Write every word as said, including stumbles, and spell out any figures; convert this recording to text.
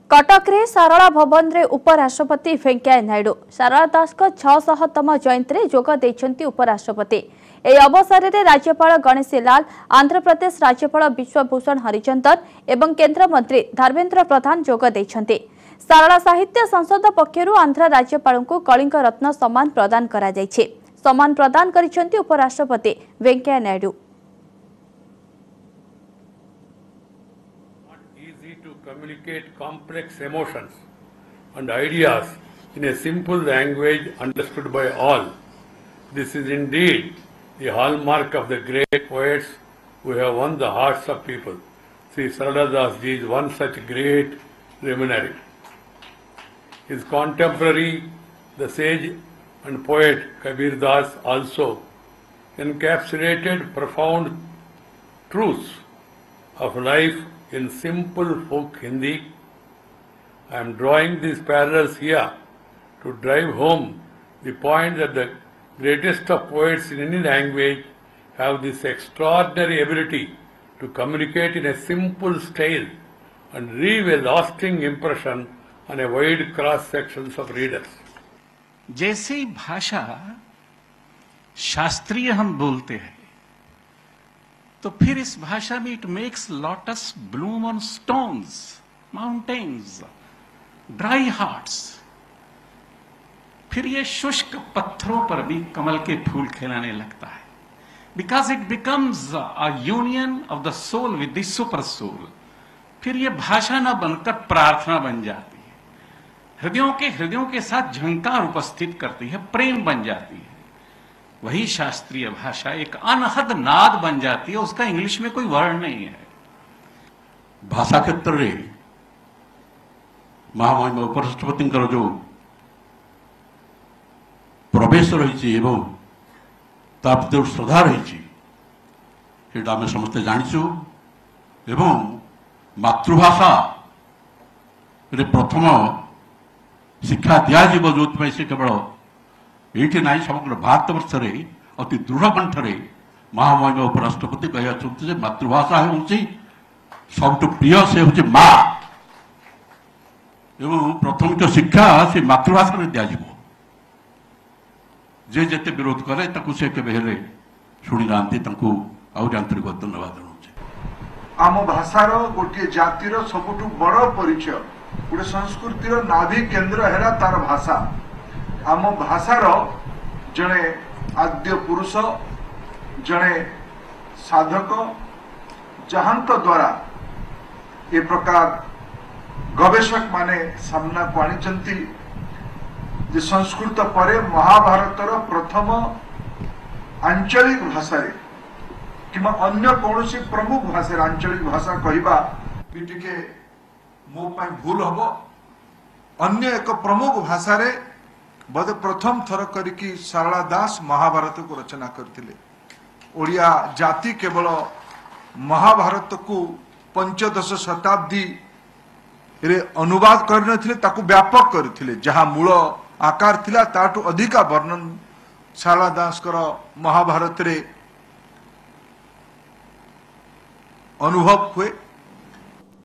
कटक रे सारला भवन रे उपराष्ट्रपति वेंकैया नायडू सारला दास को छह सौ तम जयंती रे जोग देछंती उपराष्ट्रपति। ए अवसर रे राज्यपाल गणेशी लाल, आंध्र प्रदेश राज्यपाल विश्वभूषण हरिचंदन एवं केंद्र मंत्री धर्मेंद्र प्रधान जोग देछंती। सारला साहित्य संसद पक्षरु आंध्र राज्यपाल को कलिंग रत्न सम्मान प्रदान करा जायछि। सम्मान प्रदान करिसेंती उपराष्ट्रपति Venkaiah Naidu. To communicate complex emotions and ideas in a simple language understood by all. This is indeed the hallmark of the great poets who have won the hearts of people. Sri Sarala Das Ji is one such great luminary. His contemporary, the sage and poet Kabir Das, also encapsulated profound truths of life in simple folk Hindi. I am drawing these parallels here to drive home the point that the greatest of poets in any language have this extraordinary ability to communicate in a simple style and leave a lasting impression on a wide cross sections of readers. जैसे भाषा शास्त्रीय हम बोलते हैं तो फिर इस भाषा में it makes lotus bloom on stones, mountains, dry hearts. फिर ये शुष्क पत्थरों पर भी कमल के फूल खिलाने लगता है। Because it becomes a union of the soul with the super soul. फिर ये भाषा न बनकर प्रार्थना बन जाती है, हृदयों के हृदयों के साथ झंकार उपस्थित करती है, प्रेम बन जाती है। वही शास्त्रीय भाषा एक अनहद नाद बन जाती है, उसका इंग्लिश में कोई वर्ड नहीं है। भाषा क्षेत्र में महामहिम उपराष्ट्रपति जो प्रवेश रही प्रति श्रद्धा रही आम समस्ते जाचु। मातृभाषा रे प्रथम शिक्षा दिज्व जो से केवल ये ना समग्र भारत वर्ष में अति दृढ़ कंठरे महामहिम उपराष्ट्रपति कहते मातृभाषा हूँ सबुठ प्रिय से हूँ माँ एवं प्रथम तो शिक्षा से मातृभाषा में दिज्व। जे जेते विरोध करे ताकू से केबे हेले शुणी ना आउर आंतरिक धन्यवाद जनाऊँ। आम भाषार गोटे जातिर सबुठ बड़ परिचय गोटे संस्कृतिर नाभि केन्द्र है तार भाषा। आम भाषार जड़े आद्य पुरुष जड़े साधक जहांत द्वारा ये प्रकार गवेषक माने सामना को आनिचंती जे संस्कृत परे महाभारतर प्रथम आंचलिक भाषा रे किमा अन्य कौनसी प्रमुख भाषा आंचलिक भाषा कहवा भी टिके मो पाई भूल हबो। अन्य एक प्रमुख भाषा रे बोधे प्रथम थर करिकी सारला दास महाभारत को रचना करथिले। ओडिया जाति केवल महाभारत को पंचदश शताब्दी रे अनुवाद कर नथिले, ताकू व्यापक करथिले। जहां मूल आकार थिला ताटू अधिका वर्णन सारला दास कर महाभारत रे अनुभव हुए।